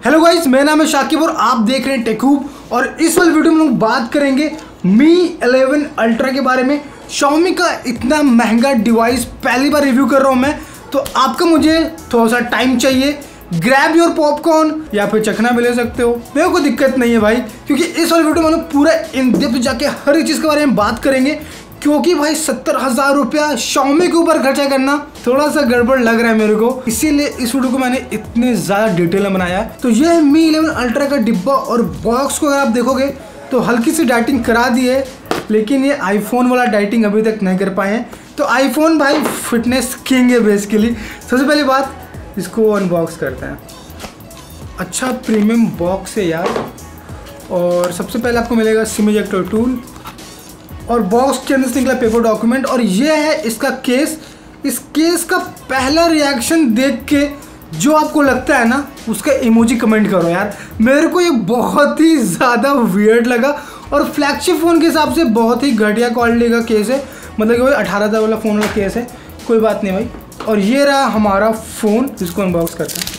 Hello guys, मेरा नाम है शाकिब और आप देख रहे हैं टेकहूब। और इस वाली वीडियो में हम लोग बात करेंगे Mi 11 अल्ट्रा के बारे में। Xiaomi का इतना महंगा डिवाइस पहली बार रिव्यू कर रहा हूँ मैं, तो आपका मुझे थोड़ा सा टाइम चाहिए। ग्रैब योर पॉपकॉर्न या फिर चखना भी ले सकते हो, मेरे को दिक्कत नहीं है भाई, क्योंकि इस वाली वीडियो में हम लोग पूरा इन डेप्थ जाके हर एक चीज़ के बारे में बात करेंगे। क्योंकि भाई 70,000 रुपया Xiaomi के ऊपर खर्चा करना थोड़ा सा गड़बड़ लग रहा है मेरे को, इसीलिए इस वीडियो को मैंने इतने ज़्यादा डिटेल में बनाया है। तो ये है Mi 11 अल्ट्रा का डिब्बा, और बॉक्स को अगर आप देखोगे तो हल्की सी डाइटिंग करा दी है, लेकिन ये आईफोन वाला डाइटिंग अभी तक नहीं कर पाए हैं। तो आईफोन भाई फिटनेस किंग है बेसिकली। सबसे पहली बात, इसको अनबॉक्स करते हैं। अच्छा प्रीमियम बॉक्स है यार। और सबसे पहले आपको मिलेगा सिम इजेक्टर टूल, और बॉक्स के अंदर से निकला पेपर डॉक्यूमेंट, और ये है इसका केस। इस केस का पहला रिएक्शन देख के जो आपको लगता है ना, उसका इमोजी कमेंट करो यार। मेरे को ये बहुत ही ज़्यादा वियर्ड लगा, और फ्लैगशिप फ़ोन के हिसाब से बहुत ही घटिया क्वालिटी का केस है। मतलब कि वही 18,000 वाला फ़ोन वाला केस है, कोई बात नहीं भाई। और ये रहा हमारा फ़ोन, जिसको अनबॉक्स करते हैं।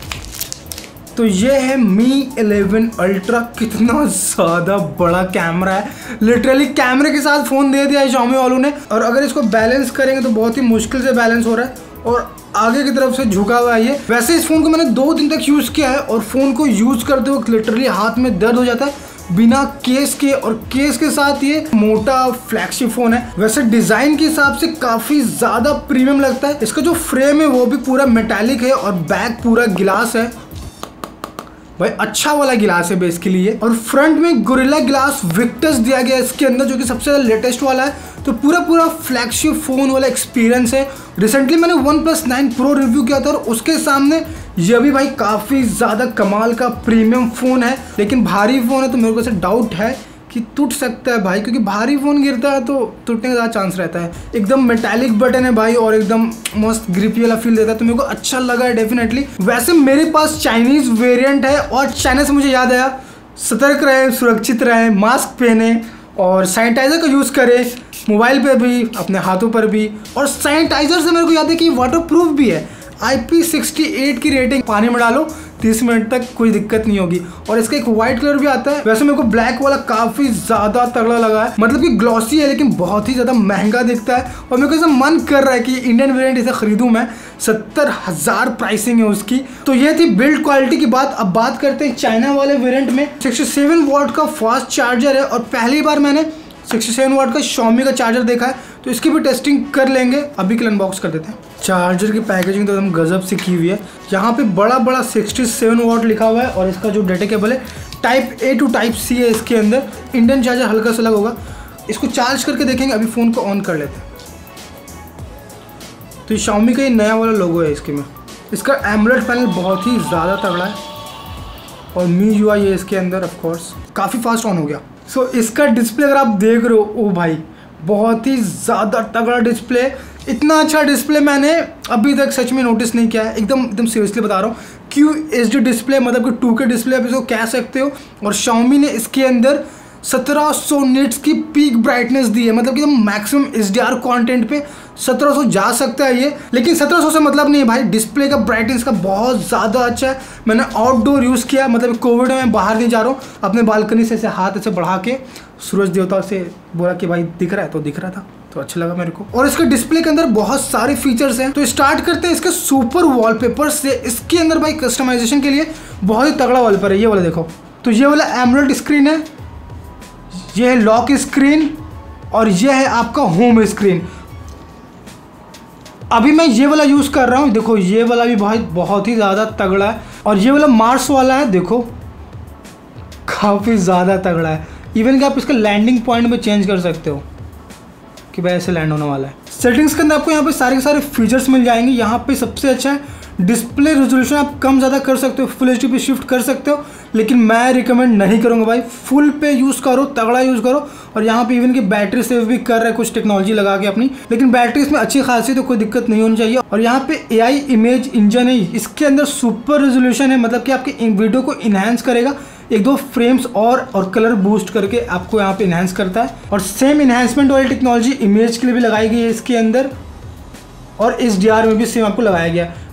तो ये है Mi 11 अल्ट्रा। कितना ज़्यादा बड़ा कैमरा है, लिटरली कैमरे के साथ फ़ोन दे दिया है Xiaomi वालों ने। और अगर इसको बैलेंस करेंगे तो बहुत ही मुश्किल से बैलेंस हो रहा है, और आगे की तरफ से झुका हुआ है ये। वैसे इस फ़ोन को मैंने 2 दिन तक यूज़ किया है, और फ़ोन को यूज़ करते वक्त लिटरली हाथ में दर्द हो जाता है बिना केस के, और केस के साथ ये मोटा फ्लैगशिप फ़ोन है। वैसे डिज़ाइन के हिसाब से काफ़ी ज़्यादा प्रीमियम लगता है। इसका जो फ्रेम है वो भी पूरा मेटालिक है, और बैक पूरा गिलास है भाई, अच्छा वाला गिलास है बेस के लिए। और फ्रंट में गोरिल्ला ग्लास विक्टस दिया गया है इसके अंदर, जो कि सबसे ज़्यादा लेटेस्ट वाला है। तो पूरा फ्लैगशिप फ़ोन वाला एक्सपीरियंस है। रिसेंटली मैंने OnePlus 9 Pro रिव्यू किया था, और उसके सामने यह भी भाई काफ़ी ज़्यादा कमाल का प्रीमियम फ़ोन है। लेकिन भारी फ़ोन है, तो मेरे को ऐसे डाउट है कि टूट सकता है भाई, क्योंकि भारी फ़ोन गिरता है तो टूटने का ज़्यादा चांस रहता है। एकदम मेटालिक बटन है भाई, और एकदम मस्त ग्रिपी वाला फील देता है, तो मेरे को अच्छा लगा है डेफिनेटली। वैसे मेरे पास चाइनीज़ वेरिएंट है, और चाइना से मुझे याद आया, सतर्क रहें, सुरक्षित रहें, मास्क पहने और सैनिटाइज़र का यूज़ करें, मोबाइल पे भी, अपने हाथों पर भी। और सैनिटाइज़र से मेरे को याद है कि वाटर प्रूफ भी है। IP68 की रेटिंग, पानी में डालो 30 मिनट तक कोई दिक्कत नहीं होगी। और इसका एक वाइट कलर भी आता है। वैसे मेरे को ब्लैक वाला काफ़ी ज़्यादा तगड़ा लगा है, मतलब कि ग्लॉसी है लेकिन बहुत ही ज़्यादा महंगा दिखता है, और मेरे को ऐसा मन कर रहा है कि इंडियन वेरिएंट इसे खरीदूं मैं। 70,000 प्राइसिंग है उसकी। तो ये थी बिल्ड क्वालिटी की बात। अब बात करते हैं चाइना वाले वेरिएंट में। 67 वाट का फास्ट चार्जर है, और पहली बार मैंने 67 वाट का Xiaomi का चार्जर देखा है, तो इसकी भी टेस्टिंग कर लेंगे। अभी के लिए अनबॉक्स कर देते हैं। चार्जर की पैकेजिंग तो एकदम गजब से की हुई है। यहाँ पे बड़ा 67 वाट लिखा हुआ है, और इसका जो डेटा केबल है type A to type C है इसके अंदर। इंडियन चार्जर हल्का सा लगा होगा। इसको चार्ज करके देखेंगे। अभी फ़ोन को ऑन कर लेते हैं। तो ये Xiaomi का ये नया वाला लोगो है इसके में। इसका एमोलेड पैनल बहुत ही ज़्यादा तगड़ा है, और MIUI है इसके अंदर। ऑफकोर्स काफ़ी फास्ट ऑन हो गया। सो इसका डिस्प्ले अगर आप देख रहे हो, ओ भाई बहुत ही ज़्यादा तगड़ा डिस्प्ले। इतना अच्छा डिस्प्ले मैंने अभी तक सच में नोटिस नहीं किया है। एकदम सीरियसली बता रहा हूँ। QHD डिस्प्ले, मतलब कि 2K डिस्प्ले आप इसको कह सकते हो। और Xiaomi ने इसके अंदर 1700 निट्स की पीक ब्राइटनेस दी है, मतलब कि मैक्सिमम HDR कंटेंट पे 1700 जा सकता है ये। लेकिन 1700 से मतलब नहीं है भाई, डिस्प्ले का ब्राइटनेस का बहुत ज़्यादा अच्छा है। मैंने आउटडोर यूज़ किया, मतलब कोविड में बाहर नहीं जा रहा हूँ, अपने बालकनी से ऐसे हाथ ऐसे बढ़ा के सूरज देवता से बोला कि भाई दिख रहा है, तो दिख रहा था, तो अच्छा लगा मेरे को। और इसके डिस्प्ले के अंदर बहुत सारे फीचर्स हैं। तो स्टार्ट करते हैं इसके सुपर वॉलपेपर से। इसके अंदर भाई कस्टमाइजेशन के लिए बहुत ही तगड़ा वॉलपेपर है। ये वाला देखो, तो ये वाला एमोलेड स्क्रीन है, ये है लॉक स्क्रीन, और ये है आपका होम स्क्रीन। अभी मैं ये वाला यूज़ कर रहा हूँ। देखो ये वाला भी बहुत ही ज़्यादा तगड़ा है, और ये वाला मार्स वाला है, देखो काफ़ी ज़्यादा तगड़ा है। इवन कि आप इसका लैंडिंग पॉइंट में चेंज कर सकते हो कि भाई ऐसे लैंड होने वाला है। सेटिंग्स के अंदर आपको यहाँ पे सारे के सारे फीचर्स मिल जाएंगे। यहाँ पे सबसे अच्छा है डिस्प्ले रेजोल्यूशन, आप कम ज़्यादा कर सकते हो, फुल HD पे शिफ्ट कर सकते हो, लेकिन मैं रिकमेंड नहीं करूँगा भाई। फुल पे यूज़ करो, तगड़ा यूज़ करो। और यहाँ पे इवन की बैटरी सेव भी कर रहे हैं कुछ टेक्नोलॉजी लगा के अपनी, लेकिन बैटरी इसमें अच्छी खासी, तो कोई दिक्कत नहीं होनी चाहिए। और यहाँ पे AI इमेज इंजन है, इसके अंदर सुपर रेजोल्यूशन है, मतलब कि आपके वीडियो को इन्हांस करेगा 1-2 फ्रेम्स और कलर बूस्ट करके आपको यहाँ पे इन्हांस करता है। और सेम इन्हांसमेंट वाली टेक्नोलॉजी इमेज के लिए भी लगाई गई है इसके अंदर, और HDR में भी सेम आपको लगाया गया।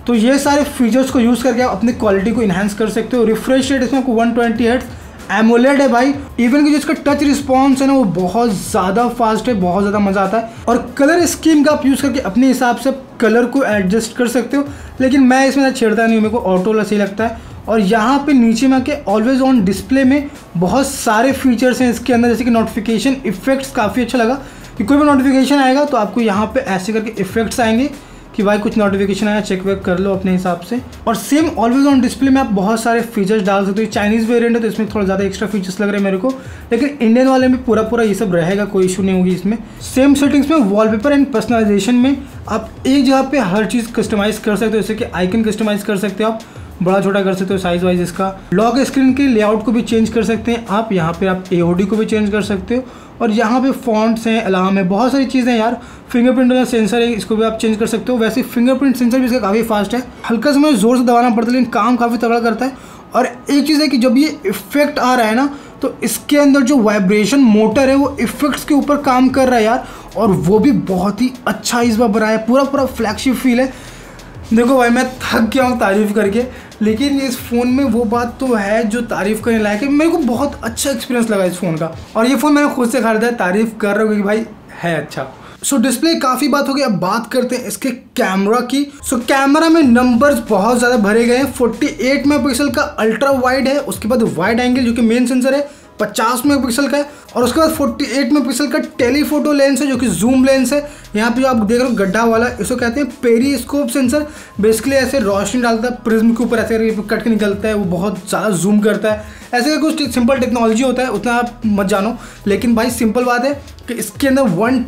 तो ये सारे फीचर्स को यूज़ करके आप अपनी क्वालिटी को इन्हांस कर सकते हो। रिफ्रेश रेट इसमें आपको 120 हर्ट्ज एमोलेड है भाई। इवन कि जो इसका टच रिस्पॉन्स है ना वो बहुत ज़्यादा फास्ट है, बहुत ज़्यादा मज़ा आता है। और कलर स्कीम का आप यूज़ करके अपने हिसाब से कलर को एडजस्ट कर सकते हो, लेकिन मैं इसमें छेड़ता नहीं हूँ, मेरे को ऑटो वाला सही लगता है। और यहाँ पे नीचे में आके ऑलवेज ऑन डिस्प्ले में बहुत सारे फीचर्स हैं इसके अंदर, जैसे कि नोटिफिकेशन इफेक्ट्स काफ़ी अच्छा लगा कि कोई भी नोटिफिकेशन आएगा तो आपको यहाँ पे ऐसे करके इफेक्ट्स आएंगे कि भाई कुछ नोटिफिकेशन आया, चेक वेक कर लो अपने हिसाब से। और सेम ऑलवेज ऑन डिस्प्ले में आप बहुत सारे फीचर्स डाल सकते हो। चाइनीज़ वेरिएंट है तो इसमें थोड़ा ज़्यादा एक्स्ट्रा फीचर्स लग रहे हैं मेरे को, लेकिन इंडियन वाले में पूरा ये सब रहेगा, कोई इशू नहीं होगी इसमें। सेम सेटिंग्स में वॉलपेपर एंड पर्सनलाइजेशन में आप एक जगह पे हर चीज़ कस्टमाइज़ कर सकते हो, जैसे कि आइकन कस्टमाइज़ कर सकते हो, आप बड़ा छोटा कर सकते हो साइज़ वाइज इसका। लॉक स्क्रीन के लेआउट को भी चेंज कर सकते हैं आप, यहाँ पे आप AOD को भी चेंज कर सकते हो। और यहाँ पे फॉन्ट्स हैं, अलार्म है, बहुत सारी चीज़ें यार। फिंगरप्रिंट वाला सेंसर है, इसको भी आप चेंज कर सकते हो। वैसे फिंगरप्रिंट सेंसर भी इसका काफ़ी फास्ट है, हल्का समय ज़ोर से दबाना पड़ता है लेकिन काम काफ़ी तगड़ा करता है। और एक चीज़ है कि जब ये इफेक्ट आ रहा है ना तो इसके अंदर जो वाइब्रेशन मोटर है वो इफेक्ट्स के ऊपर काम कर रहा है यार, और वो भी बहुत ही अच्छा इस बार बनाया है, पूरा फ्लैगशिप फील है। देखो भाई मैं थक गया हूँ तारीफ़ करके, लेकिन इस फ़ोन में वो बात तो है जो तारीफ़ करने लायक है। मेरे को बहुत अच्छा एक्सपीरियंस लगा इस फ़ोन का, और ये फ़ोन मैंने खुद से खरीदा है, तारीफ़ कर रहा हूँ कि भाई है अच्छा। सो डिस्प्ले काफ़ी बात हो गई, अब बात करते हैं इसके कैमरा की। सो कैमरा में नंबर्स बहुत ज़्यादा भरे गए हैं। 48 मेगापिक्सल का अल्ट्रा वाइड है, उसके बाद वाइड एंगल जो कि मेन सेंसर है 50 मेगापिक्सल का है, और उसके बाद 48 मेगापिक्सल का टेलीफोटो लेंस है जो कि जूम लेंस है। यहाँ पे जो आप देख रहे हो गड्ढा वाला, इसको कहते हैं पेरिस्कोप सेंसर। बेसिकली ऐसे रोशनी डालता है प्रिज्म के ऊपर, ऐसे कट के निकलता है, वो बहुत ज़्यादा जूम करता है। ऐसे कुछ सिंपल टेक्नोलॉजी होता है, उतना आप मत जानो, लेकिन भाई सिंपल बात है कि इसके अंदर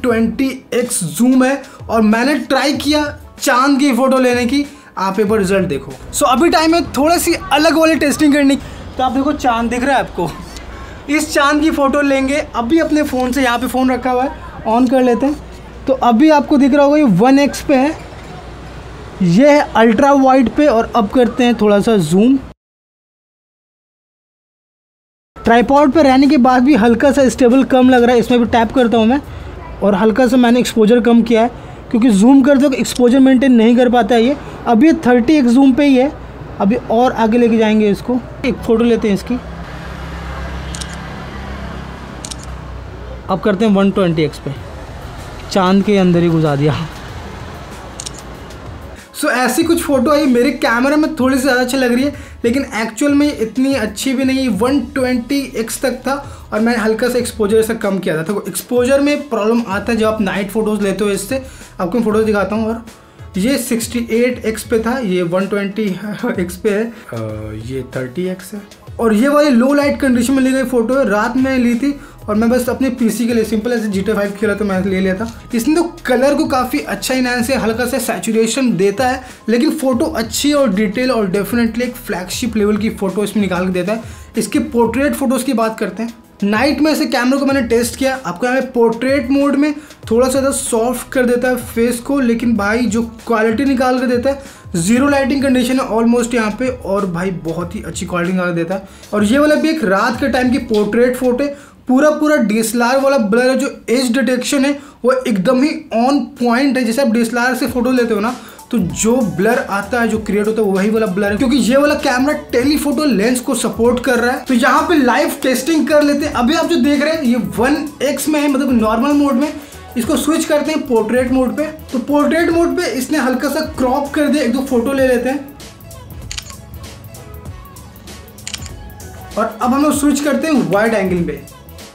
120x जूम है। और मैंने ट्राई किया चांद की फ़ोटो लेने की, आप एक बार रिजल्ट देखो। सो अभी टाइम है थोड़ी सी अलग वाली टेस्टिंग करने की। तो आप देखो चांद दिख रहा है आपको, इस चांद की फ़ोटो लेंगे अभी अपने फ़ोन से। यहाँ पे फ़ोन रखा हुआ है, ऑन कर लेते हैं तो अभी आपको दिख रहा होगा ये 1x पे है, ये है अल्ट्रा वाइड पे। और अब करते हैं थोड़ा सा जूम। ट्राइपॉड पे रहने के बाद भी हल्का सा स्टेबल कम लग रहा है, इसमें भी टैप करता हूँ मैं, और हल्का सा मैंने एक्सपोजर कम किया है क्योंकि जूम करते वक्त एक्सपोजर मेंटेन नहीं कर पाता है ये। अभी 30x जूम पे ही है, अभी और आगे लेके जाएंगे इसको। एक फ़ोटो लेते हैं इसकी, अब करते हैं 120x पे, चांद के अंदर ही घुसा दिया। सो ऐसी कुछ फ़ोटो आई, मेरे कैमरा में थोड़ी सी ज़्यादा अच्छी लग रही है, लेकिन एक्चुअल में इतनी अच्छी भी नहीं। 120x तक था और मैंने हल्का सा एक्सपोजर से कम किया था। तो एक्सपोजर में प्रॉब्लम आता है जब आप नाइट फ़ोटोज़ लेते हो इससे। आपको मैं फ़ोटोज़ दिखाता हूँ, और ये 68x पे था, ये 120x पे है, ये 30x है। और ये वाली लो लाइट कंडीशन में ली गई फ़ोटो है, रात में ली थी और मैं बस अपने पीसी के लिए सिंपल ऐसे GTA 5 खेला तो मैं ले लिया था। इसने तो कलर को काफ़ी अच्छा इनहैंस है, हल्का सा सैचुरेशन देता है, लेकिन फ़ोटो अच्छी और डिटेल और डेफिनेटली एक फ्लैगशिप लेवल की फ़ोटो इसमें निकाल के देता है। इसके पोर्ट्रेट फ़ोटोज़ की बात करते हैं। नाइट में ऐसे कैमरे को मैंने टेस्ट किया, आपको यहाँ पे पोर्ट्रेट मोड में थोड़ा सा सॉफ्ट कर देता है फेस को, लेकिन भाई जो क्वालिटी निकाल कर देता है, जीरो लाइटिंग कंडीशन है ऑलमोस्ट यहाँ पे, और भाई बहुत ही अच्छी क्वालिटी निकाल देता है। और ये वाला भी एक रात के टाइम की पोर्ट्रेट फोटो है, पूरा DSLR वाला ब्लर है, जो एज डिटेक्शन है वो एकदम ही ऑन पॉइंट है। जैसे आप DSLR से फोटो लेते हो ना तो जो ब्लर आता है, जो क्रिएट होता है, वही वाला ब्लर है, क्योंकि ये वाला कैमरा टेलीफोटो लेंस को सपोर्ट कर रहा है। तो यहाँ पे लाइव टेस्टिंग कर लेते हैं। अभी आप जो देख रहे हैं ये 1x में है, मतलब नॉर्मल मोड में। इसको स्विच करते हैं पोर्ट्रेट मोड पे। तो पोर्ट्रेट मोड पे इसने हल्का सा क्रॉप कर दिया, एक दो फोटो ले लेते हैं, और अब हम लोग स्विच करते हैं वाइड एंगल पे।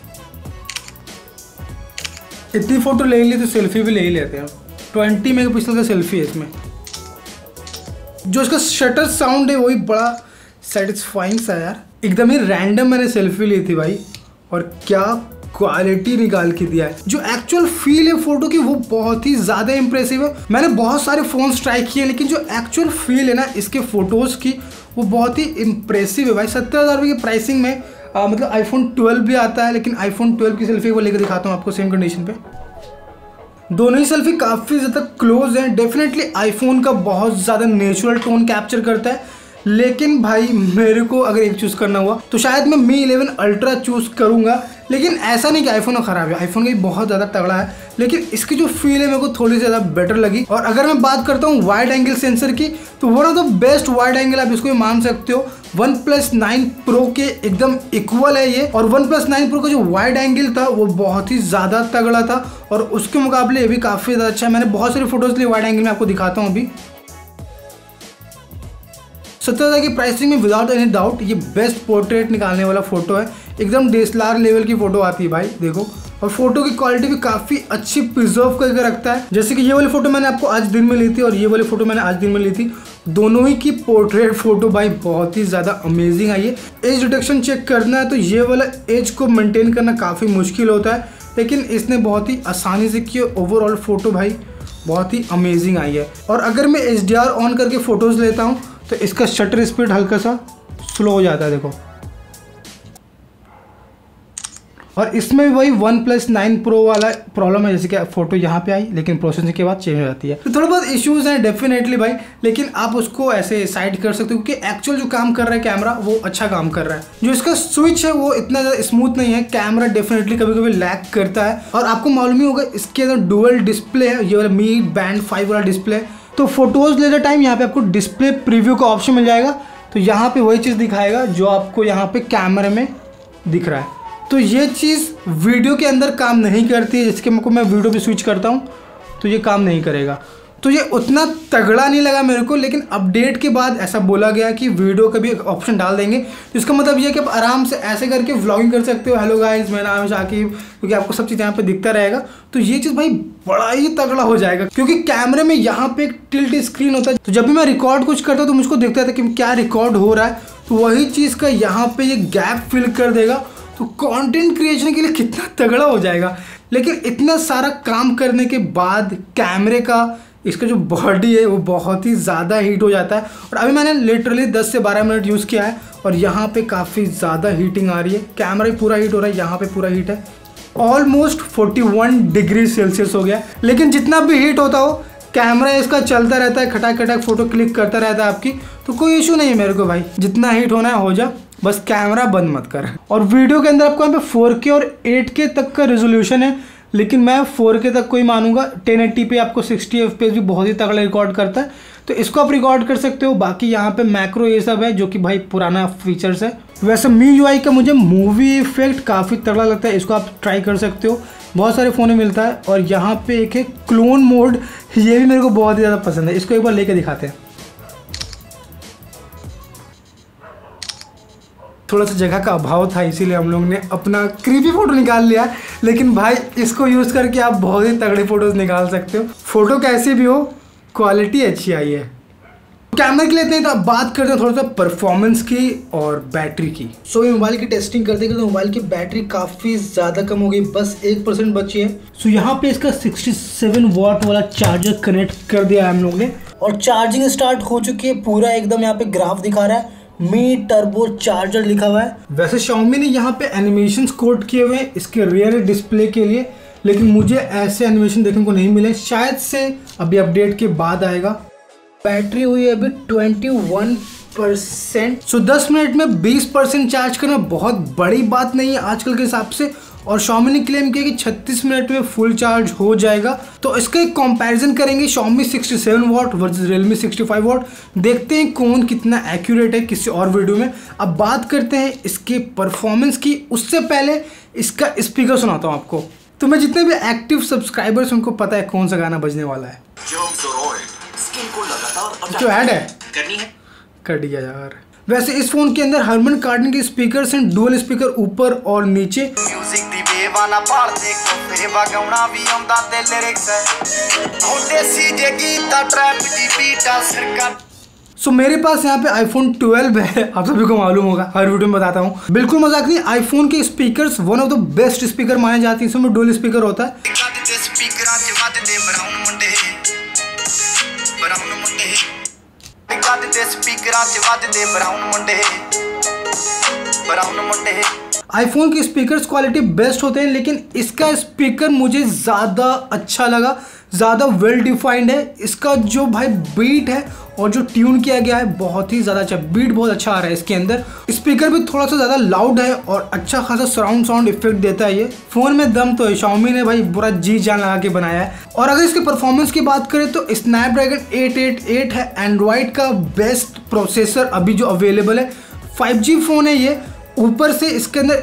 इतनी फोटो ले ली तो सेल्फी भी ले ही लेते हैं। 20 मेगापिक्सल का सेल्फी है इसमें। जो इसका शटर साउंड है वही बड़ा सेटिस्फाइंग सा यार, एकदम ही रैंडम मैंने सेल्फी ली थी भाई, और क्या क्वालिटी निकाल के दिया है। जो एक्चुअल फील है फोटो की वो बहुत ही ज़्यादा इंप्रेसिव है। मैंने बहुत सारे फ़ोन्स ट्राई किए, लेकिन जो एक्चुअल फील है ना इसके फ़ोटोज़ की वो बहुत ही इंप्रेसिव है भाई। 70,000 रुपये की प्राइसिंग में मतलब iPhone 12 भी आता है, लेकिन iPhone 12 की सेल्फी वो लेकर दिखाता हूँ आपको सेम कंडीशन पे। दोनों ही सेल्फी काफ़ी ज़्यादा क्लोज हैं। डेफिनेटली आईफोन का बहुत ज़्यादा नेचुरल टोन कैप्चर करता है, लेकिन भाई मेरे को अगर एक चूज़ करना हुआ तो शायद मैं मी 11 अल्ट्रा चूज़ करूँगा। लेकिन ऐसा नहीं कि आईफोन ख़राब है, आईफोन का बहुत ज़्यादा तगड़ा है, लेकिन इसकी जो फील है मेरे को थोड़ी ज़्यादा बेटर लगी। और अगर मैं बात करता हूँ वाइड एंगल सेंसर की, तो one of the best wide angle आप इसको मान सकते हो। OnePlus 9 Pro के एकदम इक्वल है ये। और OnePlus 9 Pro का जो वाइड एंगल था वो बहुत ही ज़्यादा तगड़ा था और उसके मुकाबले ये भी काफ़ी ज़्यादा अच्छा है। मैंने बहुत सारी फोटोज़ ली वाइड एंगल में, आपको दिखाता हूँ अभी। 70,000 की प्राइसिंग में विदाउट एनी डाउट ये बेस्ट पोर्ट्रेट निकालने वाला फोटो है। एकदम DSLR लेवल की फोटो आती है भाई, देखो। और फोटो की क्वालिटी भी काफ़ी अच्छी प्रिजर्व करके रखता है। जैसे कि ये वाली फोटो मैंने आपको आज दिन में ली थी और ये वाली फोटो मैंने आज दिन में ली थी। दोनों ही की पोर्ट्रेट फोटो भाई बहुत ही ज़्यादा अमेजिंग आई है। एज डिटेक्शन चेक करना है तो ये वाला एज को मेंटेन करना काफ़ी मुश्किल होता है, लेकिन इसने बहुत ही आसानी से की। ओवरऑल फोटो भाई बहुत ही अमेजिंग आई है। और अगर मैं HDR ऑन करके फ़ोटोज़ लेता हूँ तो इसका शटर स्पीड हल्का सा स्लो हो जाता है, देखो। और इसमें भी वही OnePlus 9 Pro वाला प्रॉब्लम है, जैसे कि फोटो यहाँ पे आई लेकिन प्रोसेसिंग के बाद चेंज हो जाती है। तो थोड़ा बहुत इश्यूज हैं डेफिनेटली भाई, लेकिन आप उसको ऐसे साइड कर सकते हो क्योंकि एक्चुअल जो काम कर रहा है कैमरा वो अच्छा काम कर रहा है। जो इसका स्विच है वो इतना ज़्यादा स्मूथ नहीं है, कैमरा डेफिनेटली कभी कभी लैग करता है। और आपको मालूम ही होगा इसके अंदर डुअल डिस्प्ले है, ये वाला Mi Band 5 वाला डिस्प्ले। तो फोटोज़ लेते टाइम यहाँ पे आपको डिस्प्ले प्रीव्यू का ऑप्शन मिल जाएगा, तो यहाँ पे वही चीज़ दिखाएगा जो आपको यहाँ पे कैमरे में दिख रहा है। तो ये चीज़ वीडियो के अंदर काम नहीं करती है, जिसके मैं वीडियो पे स्विच करता हूँ तो ये काम नहीं करेगा। तो ये उतना तगड़ा नहीं लगा मेरे को, लेकिन अपडेट के बाद ऐसा बोला गया कि वीडियो का भी ऑप्शन डाल देंगे। तो इसका मतलब ये है कि आप आराम से ऐसे करके व्लॉगिंग कर सकते हो। हेलो गाइस, मेरा नाम है शाकिब, क्योंकि आपको सब चीज़ यहाँ पे दिखता रहेगा। तो ये चीज़ भाई बड़ा ही तगड़ा हो जाएगा, क्योंकि कैमरे में यहाँ पे एक टिल्ट स्क्रीन होता है। तो जब भी मैं रिकॉर्ड कुछ करता हूँ तो मुझको दिखता था कि क्या रिकॉर्ड हो रहा है, तो वही चीज़ का यहाँ पे ये गैप फिल कर देगा। तो कंटेंट क्रिएशन के लिए कितना तगड़ा हो जाएगा। लेकिन इतना सारा काम करने के बाद कैमरे का इसका जो बॉडी है वो बहुत ही ज़्यादा हीट हो जाता है। और अभी मैंने लिटरली 10 से 12 मिनट यूज़ किया है और यहाँ पे काफ़ी ज़्यादा हीटिंग आ रही है। कैमरा भी पूरा हीट हो रहा है, यहाँ पे पूरा हीट है, ऑलमोस्ट 41 डिग्री सेल्सियस हो गया। लेकिन जितना भी हीट होता हो कैमरा इसका चलता रहता है, खटाक खटाक फोटो क्लिक करता रहता है आपकी, तो कोई इशू नहीं है मेरे को भाई। जितना हीट होना है हो जा, बस कैमरा बंद मत कर। और वीडियो के अंदर आपको यहाँ पे 4K और 8K तक का रेजोल्यूशन है, लेकिन मैं 4K तक कोई मानूंगा। 1080 पे आपको 60 FPS भी बहुत ही तगड़ा रिकॉर्ड करता है, तो इसको आप रिकॉर्ड कर सकते हो। बाकी यहाँ पे मैक्रो ये सब है जो कि भाई पुराना फीचर्स है। वैसे MIUI का मुझे मूवी इफेक्ट काफ़ी तगड़ा लगता है, इसको आप ट्राई कर सकते हो, बहुत सारे फ़ोन में मिलता है। और यहाँ पे एक है क्लोन मोड, ये भी मेरे को बहुत ही ज़्यादा पसंद है। इसको एक बार लेके दिखाते हैं। थोड़ा सा जगह का अभाव था, इसीलिए हम लोग ने अपना क्रीपी फोटो निकाल लिया, लेकिन भाई इसको यूज़ करके आप बहुत ही तगड़ी फोटोज निकाल सकते हो। फोटो कैसी भी हो, क्वालिटी अच्छी आई है। कैमरे के लिए इतने, तो अब बात करते हैं थोड़ा सा परफॉर्मेंस की और बैटरी की। सो ये मोबाइल की टेस्टिंग करते हैं तो मोबाइल की बैटरी काफ़ी ज़्यादा कम हो गई, बस 1% बची है। सो यहाँ पे इसका 67 वाट वाला चार्जर कनेक्ट कर दिया है हम लोग ने, और चार्जिंग स्टार्ट हो चुकी है। पूरा एकदम यहाँ पे ग्राफ दिखा रहा है, मी टर्बो चार्जर लिखा हुआ है। वैसे Xiaomi ने यहाँ पे एनिमेशंस कोड किए हुए हैं इसके रियर डिस्प्ले के लिए, लेकिन मुझे ऐसे एनिमेशन देखने को नहीं मिले, शायद से अभी अपडेट के बाद आएगा। बैटरी हुई है अभी 21%। सो 10 मिनट में 20% चार्ज करना बहुत बड़ी बात नहीं है आजकल के हिसाब से। और Xiaomi ने क्लेम किया कि 36 मिनट में फुल चार्ज हो जाएगा। तो इसका एक कंपैरिजन करेंगे Xiaomi 67 watt versus Realme 65 watt, देखते हैं कौन कितना एक्यूरेट है किसी और वीडियो में। अब बात करते हैं इसके परफॉर्मेंस की, उससे पहले इसका स्पीकर सुनाता हूँ आपको। तो मैं जितने भी एक्टिव सब्सक्राइबर्स उनको पता है कौन सा गाना बजने वाला है। जो ऐड है करनी है कर दिया यार। वैसे इस फोन के अंदर हरमन कार्डन के स्पीकर्स हैं, डुअल स्पीकर ऊपर और नीचे। म्यूजिक दी बेवाना पाल दे को फेवा गाउना भी आंदा ते लिरिक्स है होंदे सी जे गीता ट्रैप दी बीटा सरकार। सो मेरे पास यहाँ पे iPhone 12 है, आप सभी को मालूम होगा, हर वीडियो में बताता हूँ, बिल्कुल मजाक नहीं। आईफोन के speakers one of the best speaker माने जाते हैं, इसमें डुअल स्पीकर होता है। आईफोन के स्पीकर्स क्वालिटी बेस्ट होते हैं, लेकिन इसका स्पीकर मुझे ज़्यादा अच्छा लगा ज़्यादा वेल डिफाइंड है। इसका जो भाई बीट है और जो ट्यून किया गया है बहुत ही ज़्यादा अच्छा, बीट बहुत अच्छा आ रहा है इसके अंदर। स्पीकर भी थोड़ा सा ज़्यादा लाउड है और अच्छा खासा सराउंड साउंड इफेक्ट देता है। ये फ़ोन में दम तो है, Xiaomi ने भाई पूरा जी जान लगा के बनाया है। और अगर इसके परफॉर्मेंस की बात करें तो स्नैपड्रैगन 888 है एंड्रॉयड का बेस्ट प्रोसेसर अभी जो अवेलेबल है। 5G फ़ोन है ये, ऊपर से इसके अंदर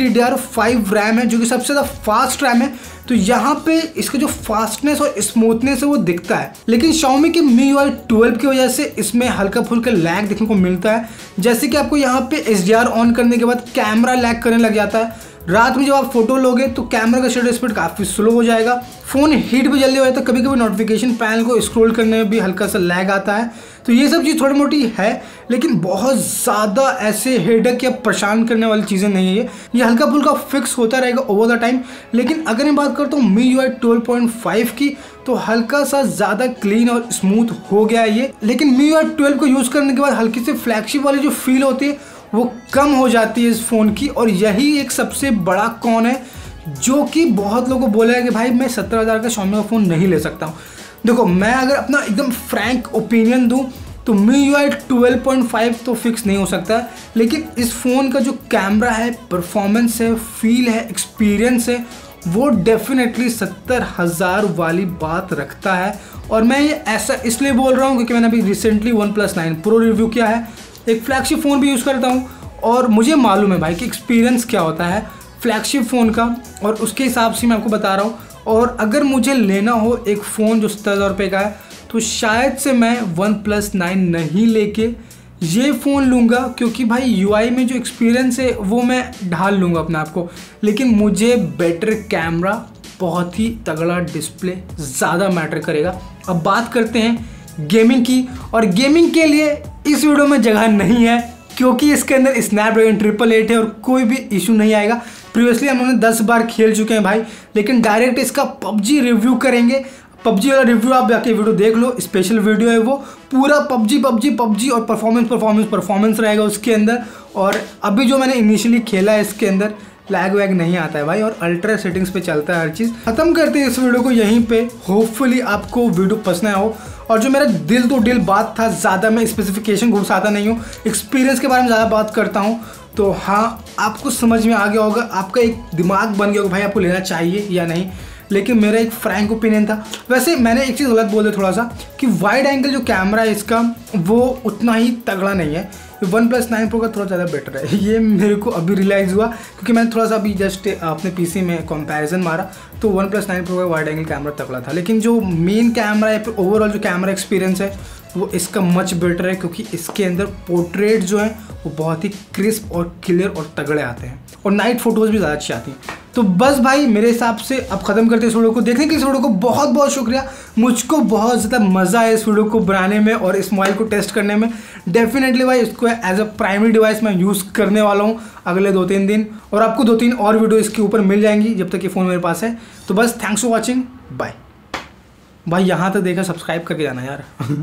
LPDDR5 रैम है जो कि सबसे ज़्यादा फास्ट रैम है। तो यहाँ पे इसका जो फास्टनेस और स्मूथनेस है वो दिखता है। लेकिन Xiaomi के MIUI 12 की वजह से इसमें हल्का फुल्का लैग देखने को मिलता है। जैसे कि आपको यहाँ पे HDR ऑन करने के बाद कैमरा लैग करने लग जाता है। रात में जब आप फोटो लोगे तो कैमरा का शटर स्पीड काफ़ी स्लो हो जाएगा। फ़ोन हीट भी जल्दी हो जाता है, कभी कभी नोटिफिकेशन पैनल को स्क्रॉल करने में भी हल्का सा लैग आता है। तो ये सब चीज़ थोड़ी मोटी है, लेकिन बहुत ज़्यादा ऐसे हेडेक या परेशान करने वाली चीज़ें नहीं है। ये हल्का फुल्का फिक्स होता रहेगा ओवर द टाइम। लेकिन अगर मैं बात करता हूँ MIUI 12.5 की, तो हल्का सा ज़्यादा क्लीन और स्मूथ हो गया है ये। लेकिन MIUI 12 को यूज़ करने के बाद हल्की से फ्लैगशिप वाली जो फील होती है वो कम हो जाती है इस फ़ोन की। और यही एक सबसे बड़ा कॉन है जो कि बहुत लोगों को बोला है कि भाई मैं 17,000 का Xiaomi का फ़ोन नहीं ले सकता हूँ। देखो, मैं अगर अपना एकदम फ्रैंक ओपिनियन दूँ तो MIUI 12.5 तो फिक्स नहीं हो सकता, लेकिन इस फ़ोन का जो कैमरा है, परफॉर्मेंस है, फील है, एक्सपीरियंस है, वो डेफिनेटली 70,000 वाली बात रखता है। और मैं ये ऐसा इसलिए बोल रहा हूँ क्योंकि मैंने अभी रिसेंटली OnePlus 9 Pro रिव्यू किया है, एक फ्लैगशिप फ़ोन भी यूज़ करता हूँ और मुझे मालूम है भाई कि एक्सपीरियंस क्या होता है फ्लैगशिप फ़ोन का, और उसके हिसाब से मैं आपको बता रहा हूँ। और अगर मुझे लेना हो एक फ़ोन जो 70,000 रुपये का है, तो शायद से मैं OnePlus 9 नहीं लेके ये फ़ोन लूँगा, क्योंकि भाई UI में जो एक्सपीरियंस है वो मैं ढाल लूँगा अपने आप को। लेकिन मुझे बेटर कैमरा, बहुत ही तगड़ा डिस्प्ले ज़्यादा मैटर करेगा। अब बात करते हैं गेमिंग की, और गेमिंग के लिए इस वीडियो में जगह नहीं है क्योंकि इसके अंदर स्नैपड्रैगन 888 है और कोई भी इशू नहीं आएगा। प्रीवियसली हम लोगों ने 10 बार खेल चुके हैं भाई, लेकिन डायरेक्ट इसका PUBG रिव्यू करेंगे। PUBG वाला रिव्यू आप जाके वीडियो देख लो, स्पेशल वीडियो है वो, पूरा PUBG और परफॉर्मेंस रहेगा उसके अंदर। और अभी जो मैंने इनिशियली खेला है इसके अंदर लैग वैग नहीं आता है भाई, और अल्ट्रा सेटिंग्स पे चलता है हर चीज़। खत्म करते हैं इस वीडियो को यहीं पे। होपफुली आपको वीडियो पसंद आया हो, और जो मेरा दिल तो दिल बात था, ज़्यादा मैं स्पेसिफिकेशन घुसाता नहीं हूँ, एक्सपीरियंस के बारे में ज़्यादा बात करता हूँ। तो हाँ, आपको समझ में आ गया होगा, आपका एक दिमाग बन गया होगा भाई आपको लेना चाहिए या नहीं। लेकिन मेरा एक फ्रैंक ओपिनियन था। वैसे मैंने एक चीज़ गलत बोल दिया थोड़ा सा, कि वाइड एंगल जो कैमरा है इसका वो उतना ही तगड़ा नहीं है। OnePlus 9 Pro का थोड़ा ज़्यादा बेटर है, ये मेरे को अभी रियलाइज़ हुआ, क्योंकि मैंने थोड़ा सा अभी जस्ट अपने PC में कंपैरिजन मारा तो OnePlus 9 Pro का वाइड एंगल कैमरा तगड़ा था। लेकिन जो मेन कैमरा है, फिर ओवरऑल जो कैमरा एक्सपीरियंस है वो इसका मच बेटर है, क्योंकि इसके अंदर पोर्ट्रेट जो है वो बहुत ही क्रिस्प और क्लियर और तगड़े आते हैं, और नाइट फोटोज़ भी ज़्यादा अच्छी आती हैं। तो बस भाई, मेरे हिसाब से अब ख़त्म करते हैं इस वीडियो को। देखने के इस वीडियो को बहुत बहुत शुक्रिया। मुझको बहुत ज़्यादा मज़ा आया इस वीडियो को बनाने में और इस मोबाइल को टेस्ट करने में। डेफिनेटली भाई इसको एज अ प्राइमरी डिवाइस मैं यूज़ करने वाला हूँ अगले 2-3 दिन, और आपको 2-3 और वीडियो इसके ऊपर मिल जाएंगी जब तक ये फ़ोन मेरे पास है। तो बस थैंक्स फॉर वॉचिंग, बाय। भाई यहाँ तक देखा, सब्सक्राइब करके जाना यार।